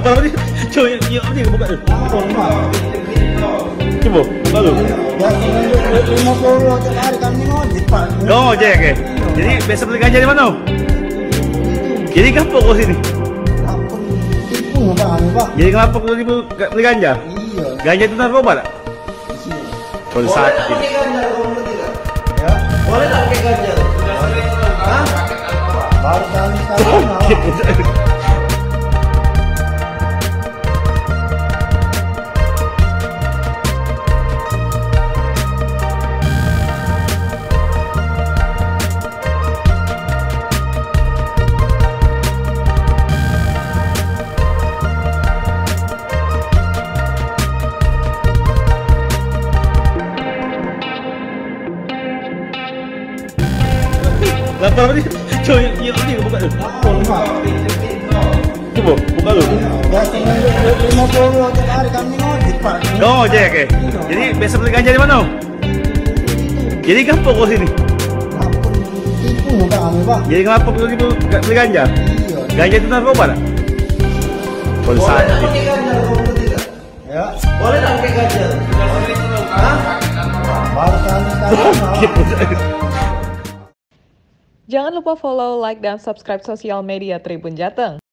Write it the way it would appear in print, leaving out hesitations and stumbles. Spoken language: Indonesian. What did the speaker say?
Lapor apa nih? Coba yuk nih buka tuh. Coba buka lu. Ya, 50 tiap hari kami ngojek, Pak. Kau ngojek ya? Jadi biasa beli ganja di mana? Jadi kapok kau sini? Lapor tipu Pak kami, Pak. Jadi kenapa kau beli ganja? Iya. Ganja itu narkoba tak? Iya. Kalau sakit. Ya, Boleh tak pakai ganja? Hah? baru kali. Lapor apa nih? Coba yuk nih buka tuh. Lapor, Pak. Coba buka lu. Ya, 50 tiap hari kami ngojek, Pak. Kau ngojek ya? Jadi biasa beli ganja di mana? Jadi kapok kau sini? Lapor tipu Pak kami, Pak. Jadi kenapa kau beli ganja? Iya. Ganja itu narkoba tak? Kalau Boleh tak sakit. pakai ganja? Ya, Boleh tak pakai ganja? Hah? baru kali. Jangan lupa follow, like, dan subscribe sosial media Tribun Jateng.